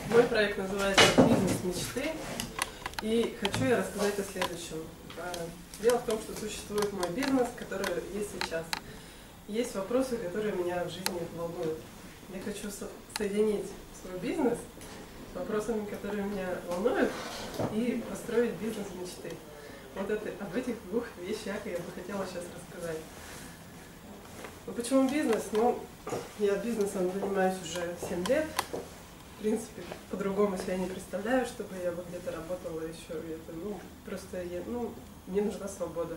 Мой проект называется «Бизнес мечты», и хочу я рассказать о следующем. Дело в том, что существует мой бизнес, который есть сейчас. Есть вопросы, которые меня в жизни волнуют. Я хочу соединить свой бизнес с вопросами, которые меня волнуют, и построить бизнес мечты. Вот об этих двух вещах я бы хотела сейчас рассказать. Ну, почему бизнес? Ну, я бизнесом занимаюсь уже 7 лет. В принципе, по-другому себя не представляю, чтобы я вот где-то работала еще. Просто мне нужна свобода.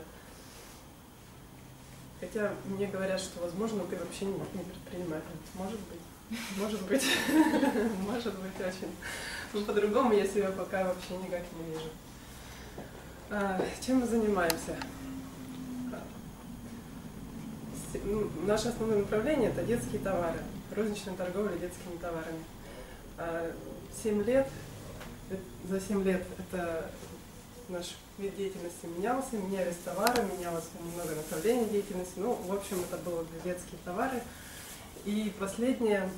Хотя мне говорят, что, возможно, ты вообще не предприниматель. Может быть. Может быть. Может быть, очень. Но по-другому я себя пока вообще никак не вижу. Чем мы занимаемся? Наше основное направление – это детские товары, розничная торговля детскими товарами. 7 лет, за 7 лет это наш вид деятельности менялся, менялись товары, менялось много направлений деятельности. Ну, в общем, это было детские товары. И последняя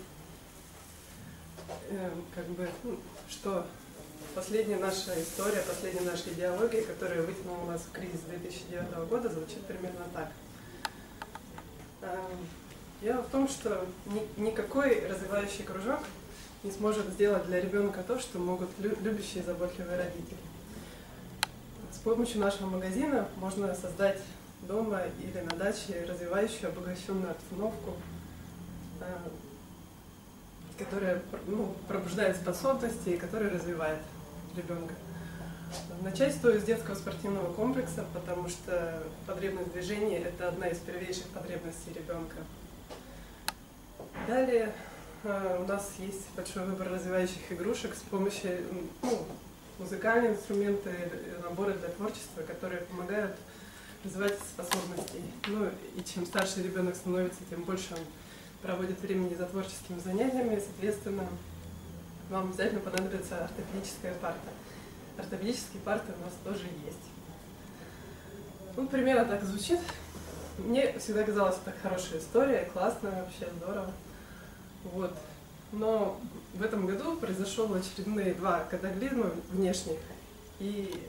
наша история, последняя наша идеология, которая вытянула нас в кризис 2009 года, звучит примерно так. Дело в том, что никакой развивающий кружок не сможет сделать для ребенка то, что могут любящие и заботливые родители. С помощью нашего магазина можно создать дома или на даче развивающую, обогащенную обстановку, которая пробуждает способности и которая развивает ребенка. Начать стоит с детского спортивного комплекса, потому что потребность движения – это одна из первейших потребностей ребенка. Далее у нас есть большой выбор развивающих игрушек с помощью музыкальных инструментов, наборы для творчества, которые помогают развивать способности. И чем старше ребенок становится, тем больше он проводит времени за творческими занятиями, соответственно, вам обязательно понадобится ортопедическая парта. Ортопедические парты у нас тоже есть. Примерно так звучит. Мне всегда казалось, это хорошая история, классная, вообще здорово. Но в этом году произошло очередные 2 катаклизма внешних, и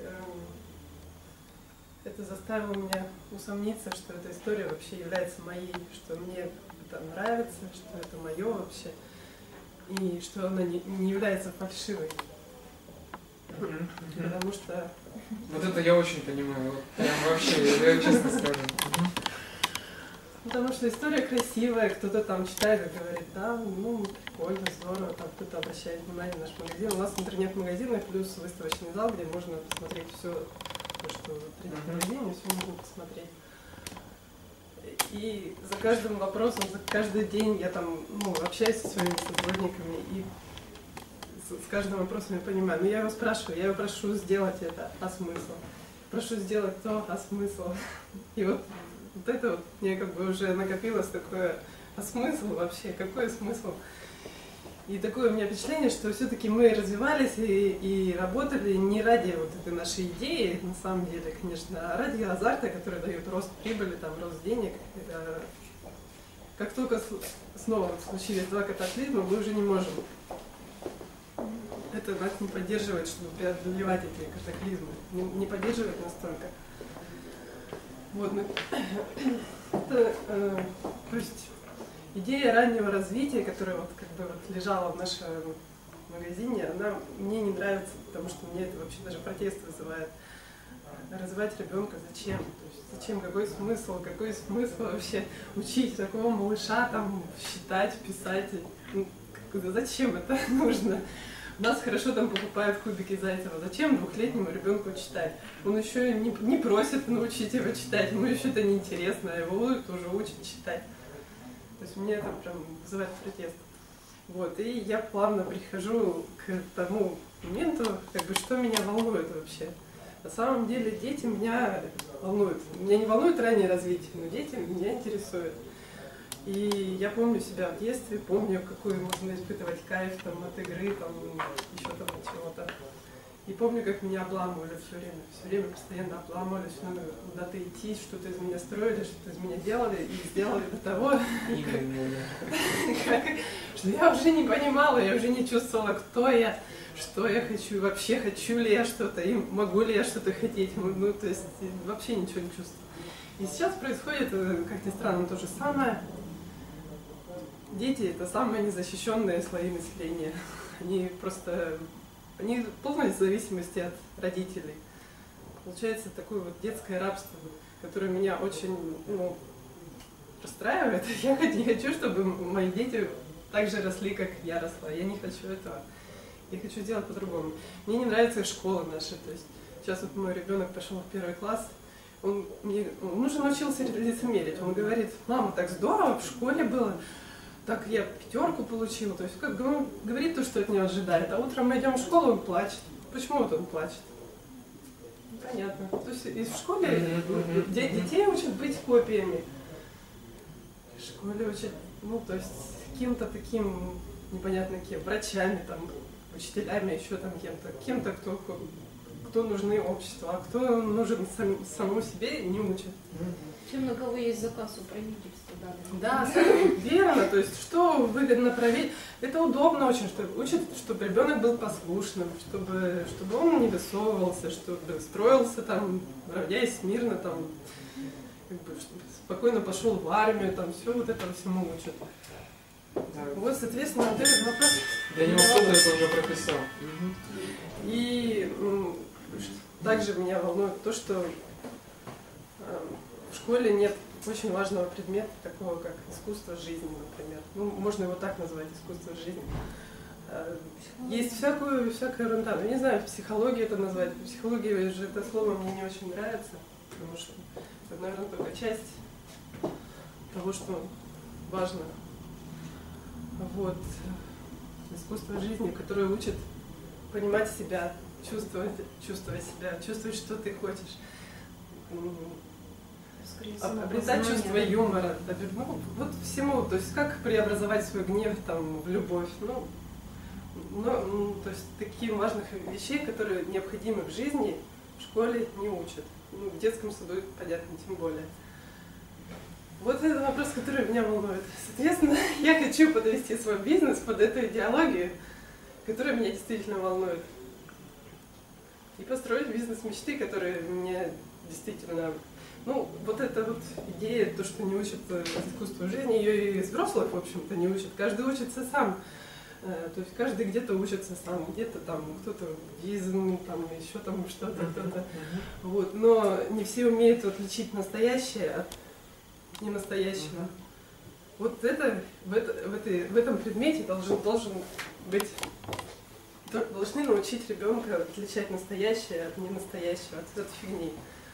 это заставило меня усомниться, что эта история вообще является моей, что мне это нравится, что это мое вообще, и что она не является фальшивой. Потому что... Вот это я очень понимаю, прям вообще, я честно скажу. Потому что история красивая, кто-то там читает и говорит, да, прикольно, здорово, там кто-то обращает внимание на наш магазин. У нас интернет-магазин и плюс выставочный зал, где можно посмотреть все, что в магазине, все можно посмотреть. И за каждым вопросом, за каждый день я там общаюсь со своими сотрудниками, и с каждым вопросом я понимаю. Но я его спрашиваю, я его прошу сделать это, а смысл? Прошу сделать то, а смысл? И вот это мне уже накопилось такое, а смысл вообще, какой смысл? И такое у меня впечатление, что все-таки мы развивались и работали не ради вот этой нашей идеи, на самом деле, конечно, а ради азарта, который дает рост прибыли, рост денег. Как только снова случились 2 катаклизма, мы уже не можем. Это нас не поддерживает, чтобы преодолевать эти катаклизмы, не поддерживает настолько. То есть идея раннего развития, которая лежала в нашем магазине, она мне не нравится, потому что мне это вообще даже протест вызывает. Развивать ребенка зачем? То есть зачем? Какой смысл вообще учить такого малыша считать, писать? Зачем это нужно? Нас хорошо покупают кубики Зайцева. Зачем 2-летнему ребенку читать? Он еще не просит научить его читать, ему еще это неинтересно, а его уже учат читать. То есть мне это прям вызывает протест. И я плавно прихожу к тому моменту, что меня волнует вообще. На самом деле дети меня волнуют. Меня не волнует раннее развитие, но дети меня интересуют. И я помню себя в детстве, помню, какой можно испытывать кайф от игры, еще чего-то. И помню, как меня обламывали все время постоянно обламывали, что надо куда-то идти, что-то из меня строили, что-то из меня делали, и сделали до того, что я уже не понимала, я уже не чувствовала, кто я, что я хочу, вообще хочу ли я что-то, и могу ли я что-то хотеть, ну, то есть вообще ничего не чувствую. И сейчас происходит, как ни странно, то же самое. Дети — это самые незащищенные слои населения. Они в полной зависимости от родителей. Получается такое вот детское рабство, которое меня очень расстраивает. Я не хочу, чтобы мои дети так же росли, как я росла. Я не хочу этого. Я хочу сделать по-другому. Мне не нравится школа наша. То есть сейчас вот мой ребенок пошел в 1 класс. Он уже научился лицемерить. Он говорит: мама, так здорово в школе было. Так я 5 получила, то есть как он говорит то, что от него ожидает, а утром мы идем в школу, он плачет. Почему вот он плачет? Понятно. То есть и в школе детей учат быть копиями. В школе учат, то есть каким-то таким непонятно кем, врачами, там, учителями, еще там кем-то, кто нужны обществу, а кто нужен самому себе, не учат. Чем на кого есть заказ у правительства, да. Да, верно. То есть, что выгодно править, это удобно очень, что учат, чтобы ребенок был послушным, чтобы он не высовывался, чтобы строился там, равняясь смирно, там, чтобы спокойно пошел в армию, там, все вот это всему учат. Да. Вот, соответственно, вот этот вопрос. Для него кто-то это уже прописал. И также меня волнует то, что в школе нет очень важного предмета, такого как искусство жизни, например. Можно его так назвать, искусство жизни. Есть всякая ерунда. Я не знаю, психология это назвать. Психология же это слово мне не очень нравится, потому что это, наверное, только часть того, что важно. Вот. Искусство жизни, которое учит понимать себя, чувствовать себя, чувствовать, что ты хочешь. Обретать чувство юмора, вот всему, то есть как преобразовать свой гнев там, в любовь, то есть таких важных вещей, которые необходимы в жизни, в школе не учат, в детском саду, понятно, тем более. Вот это вопрос, который меня волнует. Соответственно, я хочу подвести свой бизнес под эту идеологию, которая меня действительно волнует, и построить бизнес мечты, которые мне действительно... вот эта вот идея, то, что не учат искусству жизни, ее и из взрослых, в общем-то, не учат. Каждый учится сам. То есть каждый где-то учится сам, где-то там кто-то буддизм, там еще там что-то, кто-то. Вот. Но не все умеют отличить настоящее от ненастоящего. Вот это в этом предмете должны научить ребенка отличать настоящее от ненастоящего, от фигни.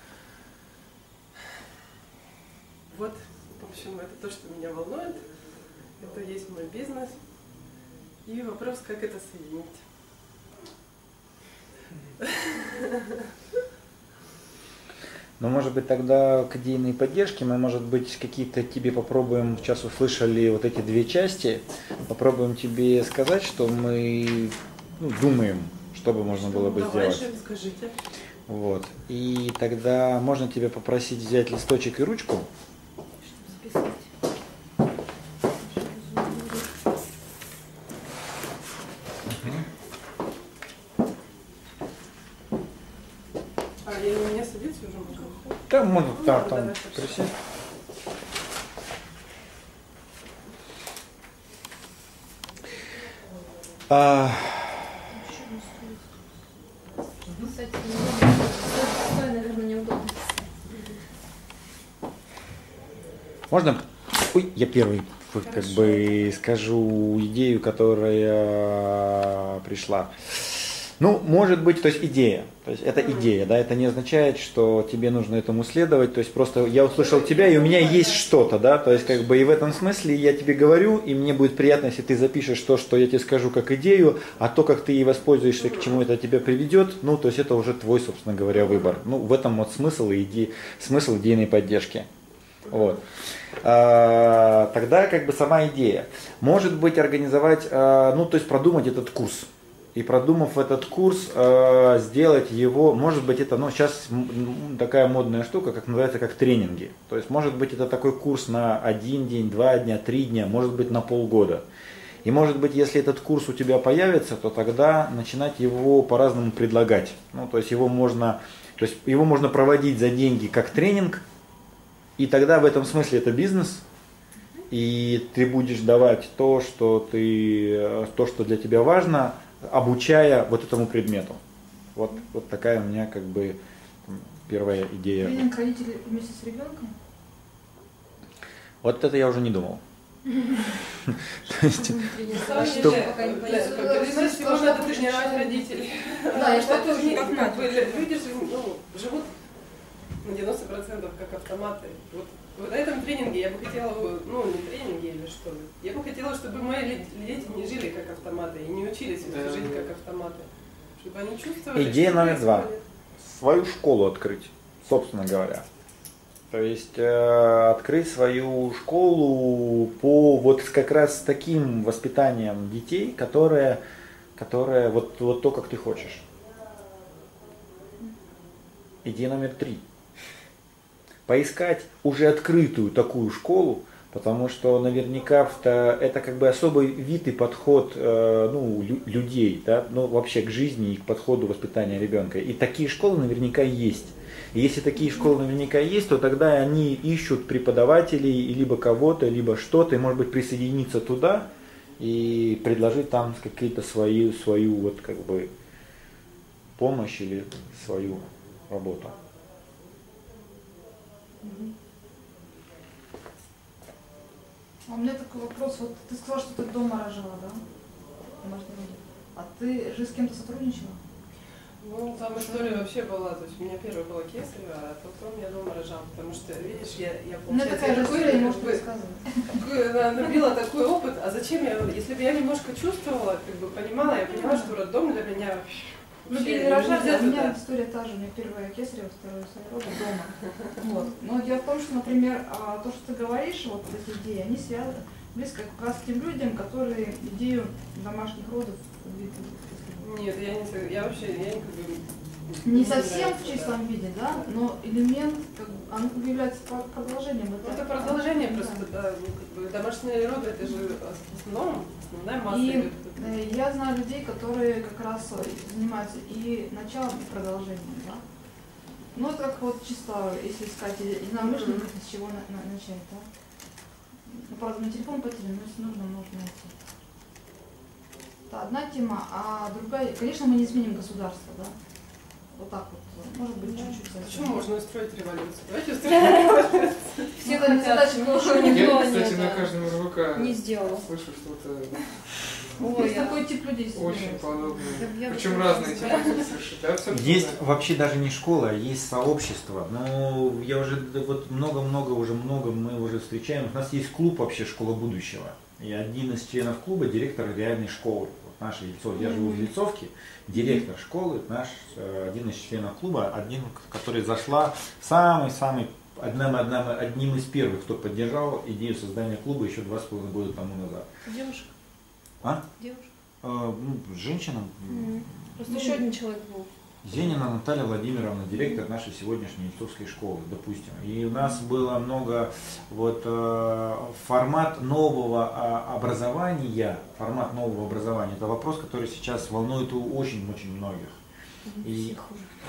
Вот, в общем, это то, что меня волнует. Это есть мой бизнес. И вопрос, как это соединить. Ну, может быть, тогда к идейной поддержке мы, может быть, какие-то тебе попробуем, сейчас услышали вот эти 2 части, попробуем тебе сказать, что мы думаем, что бы можно было бы сделать. Давай, скажите. Вот. И тогда можно тебя попросить взять листочек и ручку. Я у меня садиться уже могу? Там можно, там присесть. наверное, неудобно. Можно? Ой, я первый как бы скажу идею, которая пришла. Ну, может быть, то есть идея. То есть это идея, да, это не означает, что тебе нужно этому следовать. То есть просто я услышал тебя, и у меня есть что-то, да. То есть как бы и в этом смысле я тебе говорю, и мне будет приятно, если ты запишешь то, что я тебе скажу как идею, а то, как ты ей воспользуешься, к чему это тебя приведет, ну, то есть это уже твой, собственно говоря, выбор. Ну, в этом вот смысл идейной поддержки. Вот. Тогда как бы сама идея. Может быть организовать, ну то есть продумать этот курс. и продумав этот курс, сделать его, может быть, это, ну, сейчас такая модная штука, как называется, как тренинги. То есть, может быть, это такой курс на 1 день, 2 дня, 3 дня, может быть, на полгода. И может быть, если этот курс у тебя появится, то тогда начинать его по-разному предлагать. Ну, то есть его можно проводить за деньги как тренинг, и тогда в этом смысле это бизнес, и ты будешь давать то, что для тебя важно, обучая вот этому предмету. Вот такая у меня как бы первая идея. Тренинг родителей вместе с ребенком? Вот это я уже не думал. То есть, его надо тренировать родителей. Да, я что-то уже как мать. Люди живут на 90% как автоматы. Вот на этом тренинге я бы хотела, ну не тренинге или что, я бы хотела, чтобы мои дети не жили как автоматы и не учились жить как автоматы. Чтобы они чувствовали. Идея номер 2. Свою школу открыть, собственно говоря. То есть открыть свою школу по вот как раз таким воспитанием детей, которое вот то, как ты хочешь. Идея номер 3. Поискать уже открытую такую школу, потому что наверняка это как бы особый вид и подход людей, да, ну, вообще к жизни и к подходу воспитания ребенка. И такие школы наверняка есть. И если такие школы наверняка есть, то тогда они ищут преподавателей, либо кого-то, либо что-то, и, может быть, присоединиться туда и предложить там какие-то свою вот как бы помощь или свою работу. А у меня такой вопрос. Вот ты сказала, что ты дома рожала, да? А ты же с кем-то сотрудничала? Ну, там история вообще была, то есть у меня первая была кесарева, а потом я дома рожала, потому что, видишь, я получается, такая же история, может рассказывать. Она набила такой опыт, а зачем если бы я немножко чувствовала, как бы понимала, я поняла, что роддом для меня Любили рожать, а у меня история та же, у меня первая кесарева, вторая рода дома. Вот. Но дело в том, что, например, то, что ты говоришь, вот эти идеи, они связаны близко как раз к тем людям, которые идею домашних родов двигают. Нет, я вообще как бы... Не совсем в чистом виде, да, но элемент, оно как бы является продолжением. Это продолжение просто, да, ну, как бы домашние роды, это же основная масса. И я знаю людей, которые как раз занимаются и началом, и продолжением, да. Ну, это как вот чисто, если искать единомышленников, с чего начать, да. Ну, правда, на телефон потерян, но если нужно найти. Это одна тема, а другая, конечно, мы не изменим государство, да. Вот так вот, может быть, чуть-чуть. Почему можно устроить революцию? Давайте устроим революцию. Все задачи, что никто Я, кстати, на каждом РВК не сделал. слышу что-то Есть такой тип людей. очень подобное. Я Причем разные типы людей совершенно. Есть вообще даже не школа, а есть сообщество. Но я уже вот много мы уже встречаем. У нас есть клуб вообще «Школа будущего». И один из членов клуба директор реальной школы. Вот наша Ельцов, я живу в Ельцовке, директор школы, один из членов клуба, который зашла самый одним из первых, кто поддержал идею создания клуба еще 2,5 года тому назад. Девушка. А? Девушка. Женщина. Просто еще один человек был. Зенина Наталья Владимировна, директор нашей сегодняшней Ельцовской школы, допустим. И у нас было много формат нового образования. Формат нового образования – это вопрос, который сейчас волнует очень-очень многих. И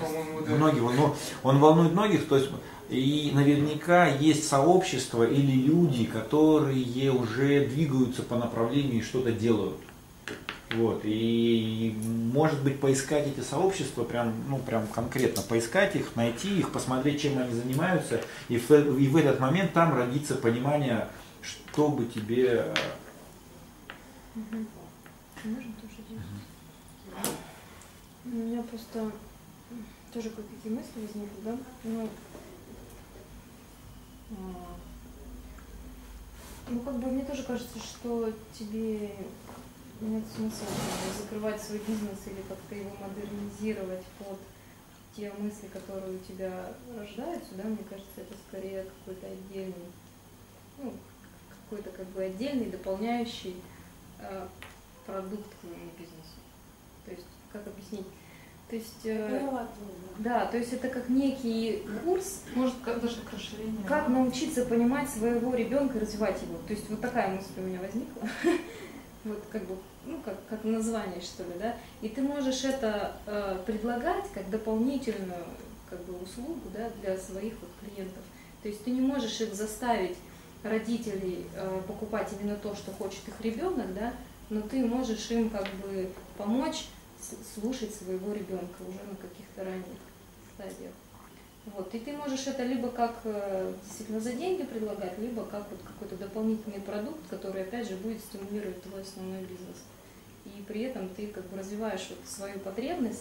он волнует многих, то есть и наверняка есть сообщества или люди, которые уже двигаются по направлению и что-то делают. Вот, и может быть поискать эти сообщества, прям конкретно поискать их, найти их, посмотреть, чем они занимаются, и в этот момент там родится понимание, что бы тебе... Можно тоже делать? У меня просто тоже какие мысли возникли, да? Ну, как бы мне тоже кажется, что тебе нет смысла закрывать свой бизнес или как-то его модернизировать под те мысли, которые у тебя рождаются, да, мне кажется, это скорее какой-то отдельный, какой-то как бы отдельный, дополняющий продукт к твоему бизнесу. То есть, как объяснить? То есть, Поняла. да, то есть это как некий курс, Может, даже как расширение. как научиться понимать своего ребенка и развивать его. То есть вот такая мысль у меня возникла. Вот как бы, ну, как название, что ли, да. И ты можешь это предлагать как дополнительную как бы услугу, да, для своих вот клиентов. То есть ты не можешь их заставить, родителей, покупать именно то, что хочет их ребенок, да, но ты можешь им как бы помочь слушать своего ребенка уже на каких-то ранних стадиях. Вот. И ты можешь это либо как действительно за деньги предлагать, либо как вот какой-то дополнительный продукт, который опять же будет стимулировать твой основной бизнес. И при этом ты как бы развиваешь вот свою потребность,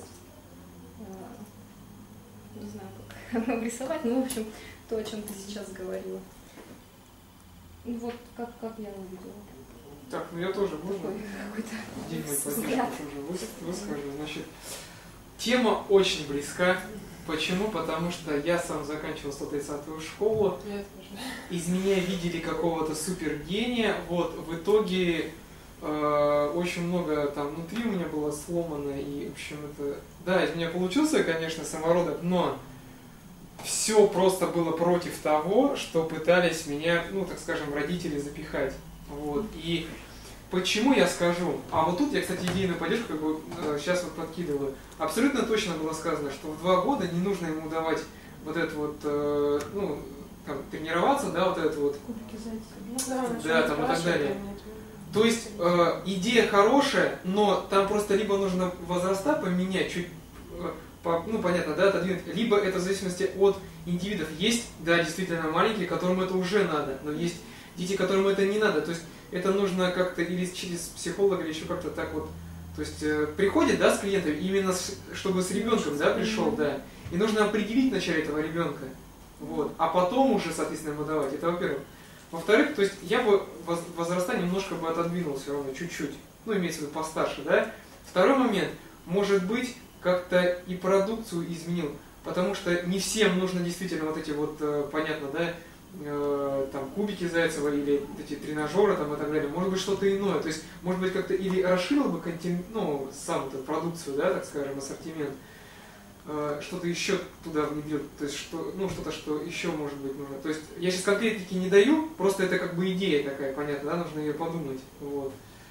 не знаю, как обрисовать, но в общем то, о чем ты сейчас говорила. Ну вот как я увидела. Так, ну я тоже можно Такой какой-то отдельную взгляд. поддержку тоже выскажу. Значит, тема очень близка. Почему? Потому что я сам заканчивал 130-ю школу. Я тоже. Из меня видели какого-то супергения. Вот, в итоге очень много там внутри у меня было сломано. И, в общем, это... Да, из меня получился, конечно, самородок, но все просто было против того, что пытались меня, ну, так скажем, родители запихать. Вот. И почему я скажу? А вот тут я, кстати, идейную поддержку как бы сейчас вот подкидываю. Абсолютно точно было сказано, что в 2 года не нужно ему давать вот это вот, ну, там, тренироваться, да, вот это вот. Кубики зайца. Да, там и так далее. То есть идея хорошая, но там просто либо нужно возраста поменять, чуть, ну понятно, да, отодвинуть, либо это в зависимости от индивидов. Есть, да, действительно маленькие, которым это уже надо, но есть дети, которым это не надо. То есть это нужно как-то или через психолога, или еще как-то так вот. То есть приходит, да, с клиентом, именно чтобы с ребенком, да, пришел, да. И нужно определить вначале этого ребенка. Вот, а потом уже, соответственно, ему давать. Это во-первых. Во-вторых, то есть я бы возраста немножко бы отодвинул все равно, чуть-чуть. Ну, имеется в виду постарше, да. Второй момент, может быть, как-то и продукцию изменил. Потому что не всем нужно действительно вот эти вот, понятно, да, там кубики Зайцева или эти тренажеры там и так далее. Может быть, что-то иное. То есть, может быть, как-то или расширил бы ну, сам эту продукцию, да, так скажем, ассортимент. Что-то еще туда внедрил, то есть что, ну, что-то, что еще может быть нужно. То есть я сейчас конкретики не даю, просто это как бы идея такая, понятно, да, нужно ее подумать. Вот.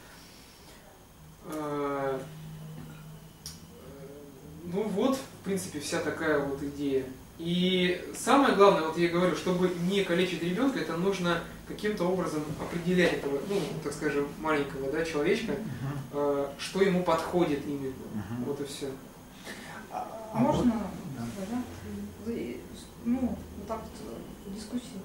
Ну вот, в принципе, вся такая вот идея. И самое главное, вот я говорю, чтобы не калечить ребенка, это нужно каким-то образом определять этого, ну, так скажем, маленького, да, человечка, что ему подходит именно. Вот и все. Можно, да? Ну, вот так вот в дискуссии.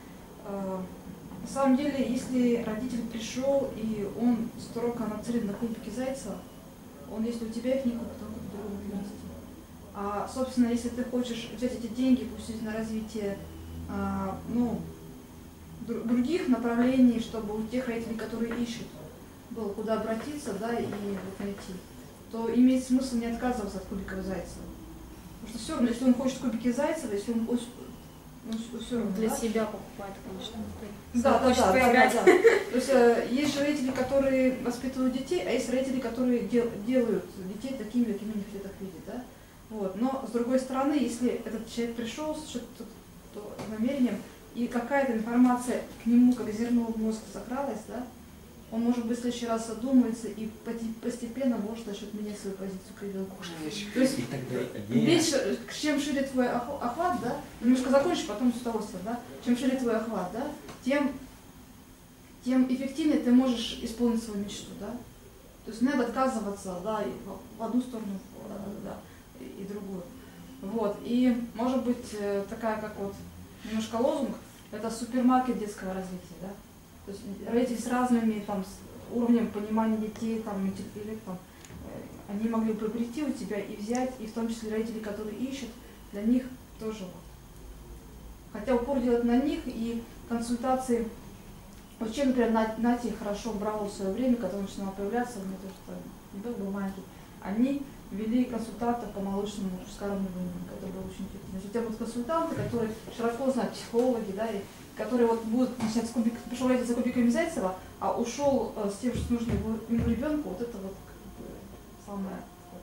На самом деле, если родитель пришел и он строго нацелен на кубики Зайцева, он, если у тебя их не купит, он купит другого месте. А, собственно, если ты хочешь взять эти деньги, пустить на развитие, ну, других направлений, чтобы у тех родителей, которые ищут, было куда обратиться, да, и вот найти, то имеет смысл не отказываться от кубиков Зайцева. Потому что все равно, если он хочет кубики Зайцева, если он все равно, Для да? себя покупать, конечно. Да. поиграть. То есть есть же родители, которые воспитывают детей, а есть родители, которые делают детей такими, какими они хотят их видеть, да? Вот. Но с другой стороны, если этот человек пришел с намерением, и какая-то информация к нему, как зерно в мозг, закралась, да, он, может быть, в следующий раз задумается и постепенно может начать менять свою позицию к ребенку. То есть, меньше, чем шире твой охват, да, немножко закончишь, потом с удовольствием, да, чем шире твой охват, да, тем эффективнее ты можешь исполнить свою мечту, да. То есть не надо отказываться, да, и в одну сторону, да, и другую. Вот, и может быть такая, как вот, немножко лозунг, это супермаркет детского развития, да. То есть родители с разными там, с уровнем понимания детей, там, интеллектом, они могли бы прийти у тебя и взять, и в том числе родители, которые ищут, для них тоже вот. Хотя упор делать на них и консультации. Вот чем, например, Нати хорошо брал в свое время, когда он начинал появляться, у меня тоже ребенок был маленький, они вели консультантов по молочному вскармливанию, это было очень эффективно. У тебя будут консультанты, которые широко знают, психологи, да, и которые вот будут начинать с кубик, пришел за кубиками Зайцева, а ушел с тем, что нужно ему ребенку, вот это вот как бы самое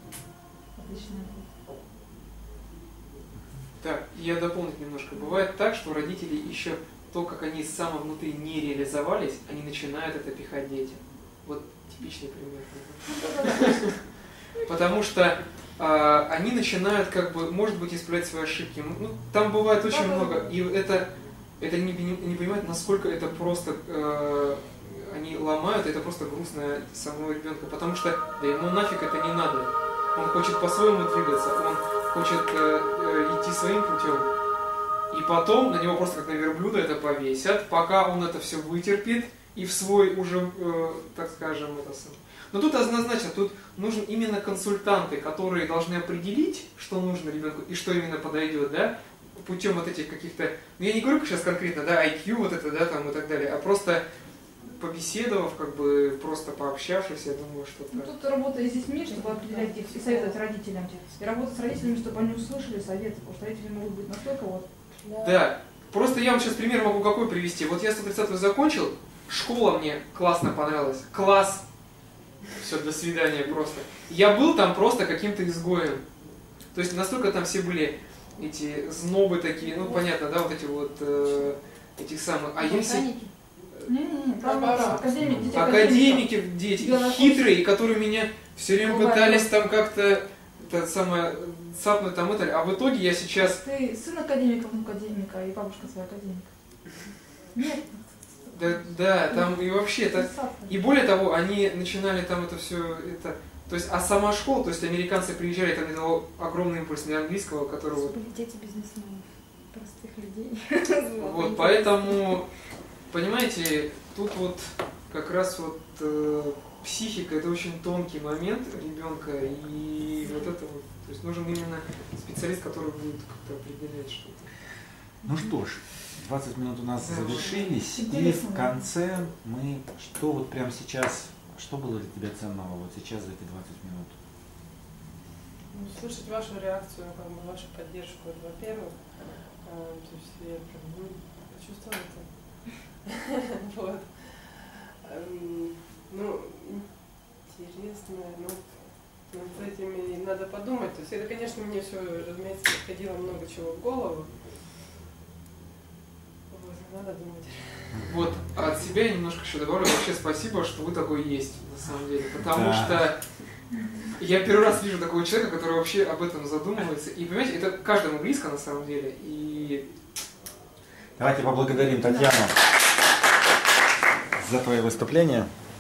отличная. Так, я дополнить немножко. Бывает так, что родители еще то, как они сами внутри не реализовались, они начинают это пихать детям. Вот типичный пример. Потому что они начинают, как бы, может быть, исправлять свои ошибки. Ну, там бывает очень много. И это не понимают, насколько это просто они ломают, это просто грустно самого ребенка. Потому что да ему нафиг это не надо. Он хочет по-своему двигаться, он хочет идти своим путем. И потом на него просто как на верблюда это повесят, пока он это все вытерпит и в свой уже, так скажем, это сам. Но тут однозначно, тут нужны именно консультанты, которые должны определить, что нужно ребенку и что именно подойдет, да, путем вот этих каких-то, ну я не говорю сейчас конкретно, да, IQ вот это, да, там и так далее, а просто побеседовав, как бы просто пообщавшись, я думаю, что Ну, тут работа и с детьми, чтобы определять их и советовать родителям. И работа с родителями, чтобы они услышали советы, потому что родители могут быть настолько вот... Да, просто я вам сейчас пример могу какой привести. Вот я 130-ю закончил, школа мне классно понравилась, класс, все, до свидания просто. Я был там просто каким-то изгоем. То есть настолько там все были эти знобы такие, ну понятно, да, вот эти вот, этих самых, а я все... Не, там академики, дети, хитрые, которые меня все время пытались там как-то это самое цапнуть там это, а в итоге я сейчас... Ты сын академика, внук академика, и бабушка своя академика. Нет. Да, там и вообще это... И более того, они начинали там это все, это... То есть, а сама школа, то есть американцы приезжали, там дало огромный импульс для английского, которого... Были дети бизнесменов, простых людей. Вот, поэтому... Понимаете, тут вот как раз вот психика это очень тонкий момент ребенка, и вот это вот, то есть нужен именно специалист, который будет как-то определять что-то. Ну что ж, 20 минут у нас завершились, и в конце мы, что вот прямо сейчас, что было для тебя ценного вот сейчас за эти 20 минут? Ну, слышать вашу реакцию, как бы вашу поддержку, это во-первых. То есть я прям почувствовала это. Вот. Ну, интересно, ну, над этим надо подумать. То есть это, конечно, мне все, разумеется, приходило много чего в голову. Вот, надо думать. Вот, от себя я немножко еще добавлю. Вообще спасибо, что вы такой есть, на самом деле. Потому что я первый раз вижу такого человека, который вообще об этом задумывается. И, понимаете, это каждому близко, на самом деле. И... Давайте поблагодарим Татьяну за твое выступление.